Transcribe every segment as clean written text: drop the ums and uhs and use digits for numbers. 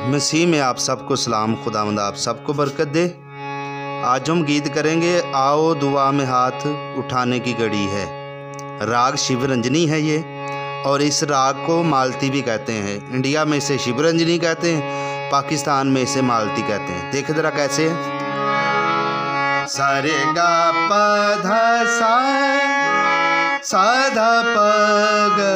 मसीह में आप सबको सलाम। खुदावंद आप सबको बरकत दे। आज हम गीत करेंगे आओ दुआ में हाथ उठाने की घड़ी है। राग शिवरंजनी है ये, और इस राग को मालती भी कहते हैं। इंडिया में इसे शिवरंजनी कहते हैं, पाकिस्तान में इसे मालती कहते हैं। देखे ज़रा कैसे है। सारे गा प ध सा ध प ग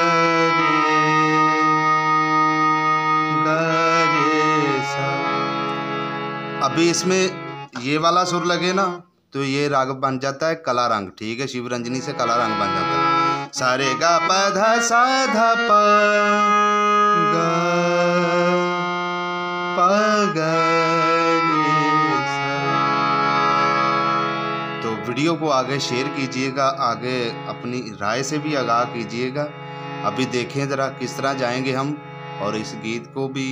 रे सा। अभी इसमें ये वाला सुर लगे ना तो ये राग बन जाता है कला रंग। ठीक है, शिवरंजनी से कला रंग बन जाता है। सारे गा प ध सा ध प ग रे सा। तो वीडियो को आगे शेयर कीजिएगा, आगे अपनी राय से भी आगाह कीजिएगा। अभी देखें ज़रा किस तरह जाएंगे हम, और इस गीत को भी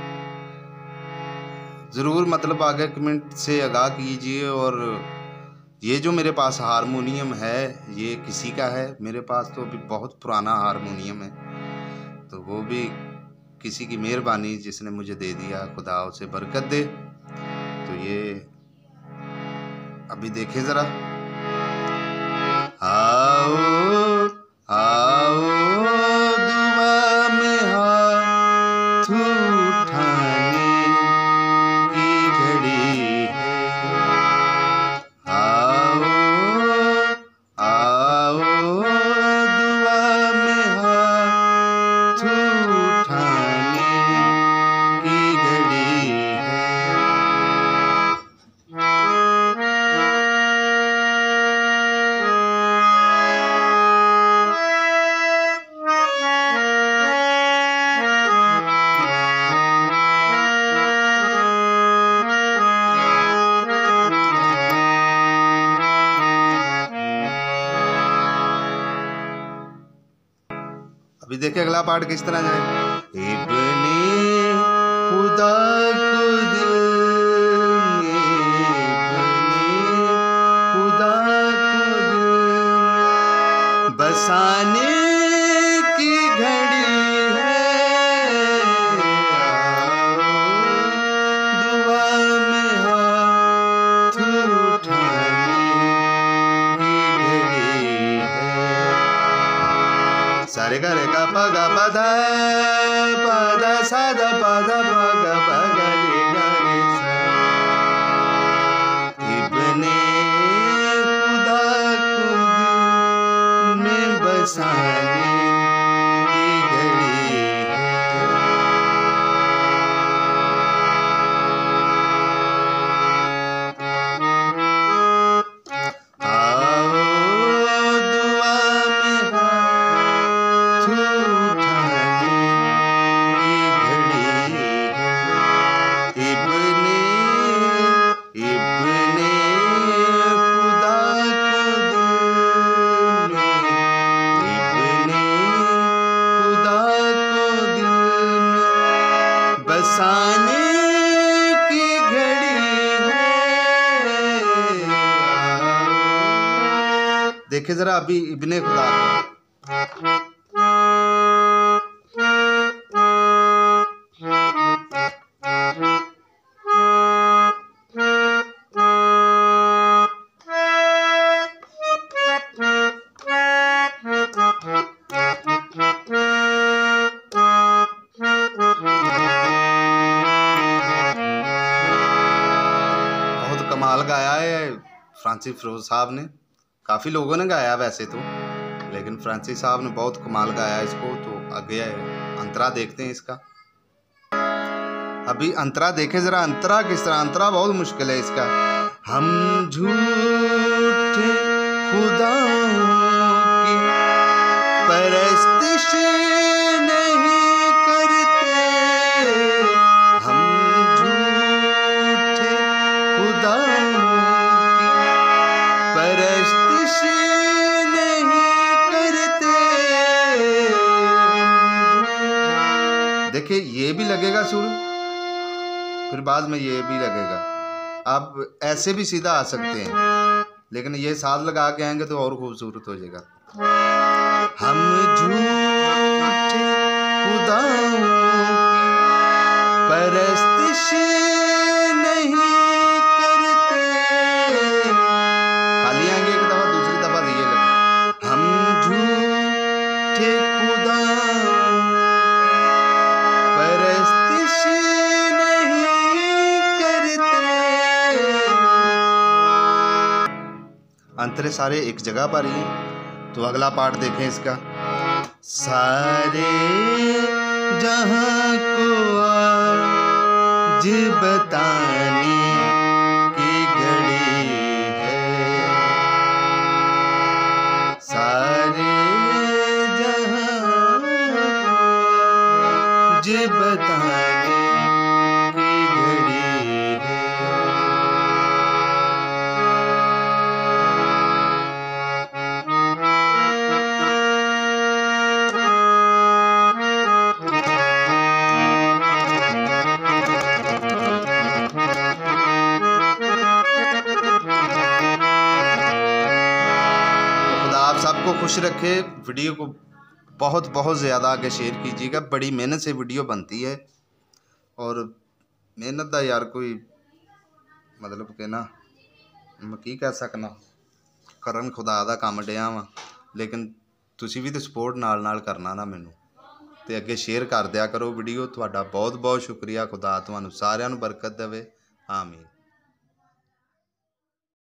ज़रूर मतलब आगे कमेंट से आगाह कीजिए। और ये जो मेरे पास हारमोनियम है ये किसी का है। मेरे पास तो अभी बहुत पुराना हारमोनियम है, तो वो भी किसी की मेहरबानी जिसने मुझे दे दिया। खुदा उसे बरकत दे। तो ये अभी देखें ज़रा। आओ आओ दुआ में हाथ उठाने की घड़ी है। आओ आओ दुआ में हाथ उठाने की घड़ी है। अभी देखिए अगला पार्ट किस तरह जाए। इब्ने खुदा को दिल में, इब्ने खुदा को दिल में बसाने की घड़ी है। दुआ में हाथ उठाने की घड़ी है। सारे गा रे गा प गा प ध सा ध प ध प ग प ग रे गा रे सा। इब्ने खुदा को दिल में बसाने की घड़ी है। बसाने की घड़ी है। देखे जरा अभी इब्ने खुदा को। कमाल गाया है फ्रांसिस फिरोज साहब ने। काफ़ी लोगों ने गाया वैसे तो, लेकिन फ्रांसिस साहब ने बहुत कमाल गाया इसको। तो आगे अंतरा देखते हैं इसका। अभी अंतरा देखें ज़रा। अंतरा किस तरह, अंतरा बहुत मुश्किल है इसका। हम झूठे खुदाओं की परस्तिश नहीं करते। हम झूठे खुदाओं की परस्तिश नहीं करते। देखिए ये भी लगेगा सुर, फिर बाद में ये भी लगेगा। आप ऐसे भी सीधा आ सकते हैं, लेकिन ये साथ लगा के आएंगे तो और खूबसूरत हो जाएगा। हम झूठे खुदाओं की परस्तिश नहीं करते। खाली आएंगे एक दफा, दूसरी दफा दिए लगे। हम झूठे खुदा परस्तिश नहीं करते। अंतरे सारे एक जगह पर ही। तो अगला पार्ट देखें इसका। सारे जहां को आज बताने की घड़ी है। सारे जहां आज बताने की घड़ी है। आप सबको खुश रखे। वीडियो को बहुत बहुत ज़्यादा आगे शेयर कीजिएगा। बड़ी मेहनत से वीडियो बनती है और मेहनत का यार कोई मतलब कि ना मैं की कह सकना, करन खुदा दा काम डिया वा, लेकिन तुसी भी तो सपोर्ट नाल करना ना मैनू, तो अगे शेयर कर दिया करो वीडियो। तुहाडा बहुत बहुत शुक्रिया। खुदा तुहानू सारिआं नू बरकत देवे। आमीन।